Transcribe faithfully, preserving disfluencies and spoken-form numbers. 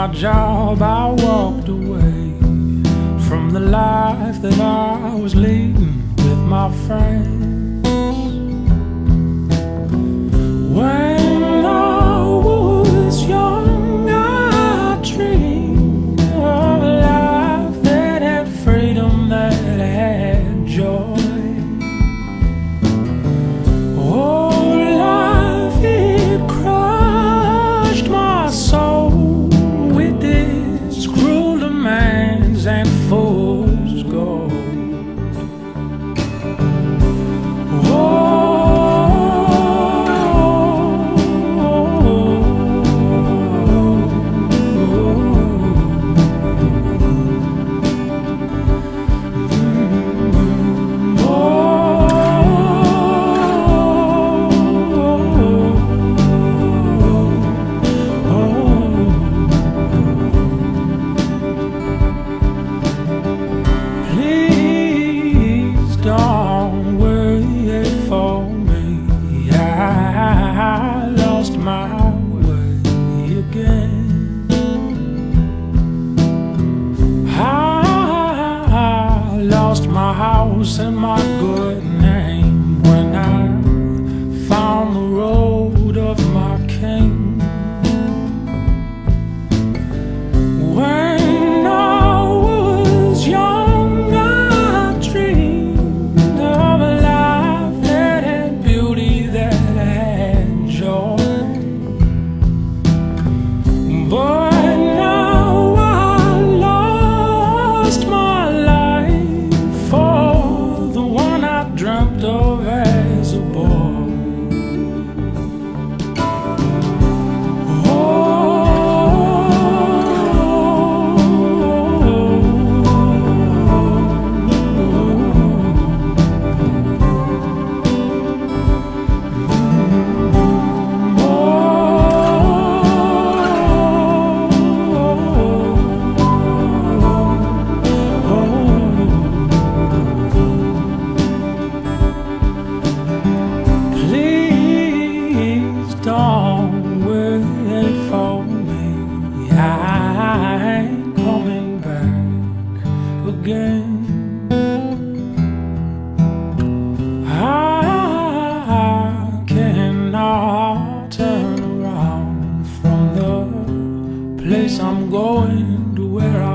my job, I walked away from the life that I was leading with my friends. When I was young, I dreamed of a life that had freedom, that had joy. Oh, life, it crushed my soul with its cruel demands and fool's gold. Don't wait for me, I lost my way again. I lost my house and my good name when I found the road of my king. When I was young, but now I lost my life for the one I dreamt of as a boy. Don't wait for me, I ain't coming back again. I cannot turn around from the place I'm going to where I